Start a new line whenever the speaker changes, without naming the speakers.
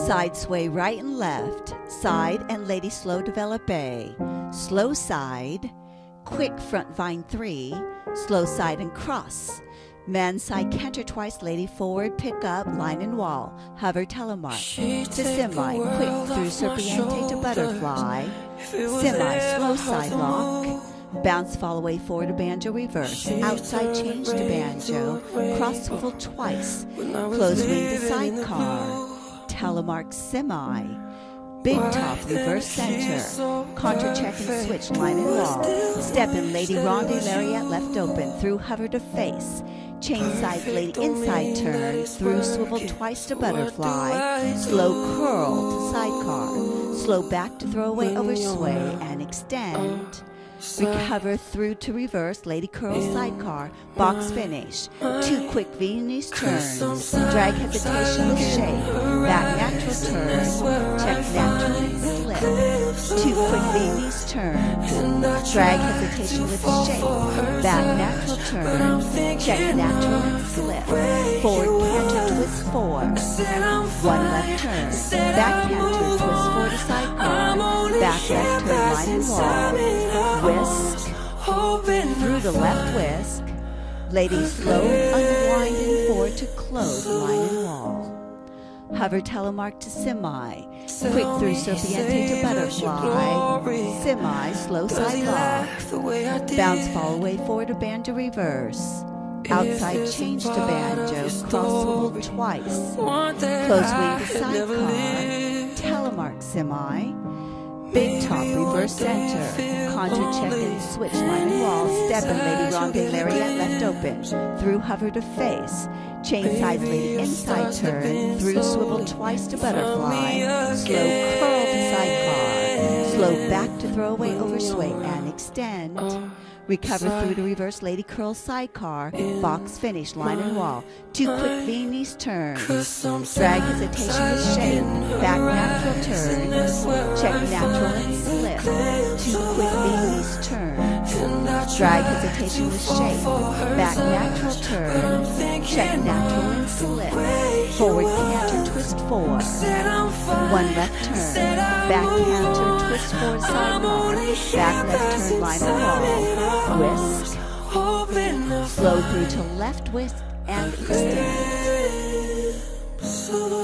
Side sway right and left, side and lady slow develop A, slow side, quick front vine 3, slow side and cross. Man side canter twice, lady forward, pick up, line and wall, hover telemark, to semi, quick through serpiente to butterfly, semi, slow side lock, bounce fall away forward to banjo reverse, outside change to banjo, cross swivel twice, close wing to sidecar, telemark semi, big top reverse center, contra check and switch line and wall, step in lady ronde lariat left open, through hover to face, chain side lady inside turn, through swivel twice to butterfly, slow curl to sidecar, slow back to throw away over sway and extend, recover through to reverse, lady curl sidecar, box finish, 2 quick V-knees turns, drag hesitation with shape, back natural turn, check natural and slip, 2 quick V-knees turns, drag hesitation with shape, back natural turn, check natural and slip, forward canter twist 4, 1 left turn, back canter twist 4 to sidecar, back left turn line and wall, whisk, through the left whisk, lady slow unwind and forward to close line and wall, hover telemark to semi, quick through serpiente to butterfly, semi, slow side lock, bounce fall away forward to banjo reverse, outside change to banjo, cross swivel twice, close wing to sidecar, telemark semi, big top reverse center, contra check and switch line and wall, step and lady ronde lariat left open, through hover to face, chain side lady inside turn, through swivel twice to butterfly, slow curl to sidecar, slow back to throw away over sway and extend, recover through to reverse lady curl sidecar, box finish line and wall, 2 quick V-knees turns, drag hesitation with shape, back natural turn, check natural and slip, 2 quick V-knees turns, drag hesitation with shape, back natural turn, check natural and slip, forward canter twist 4, 1 left turn, back canter twist 4 sidecar, back left turn line and wall, whisk, slow through to left whisk and extend.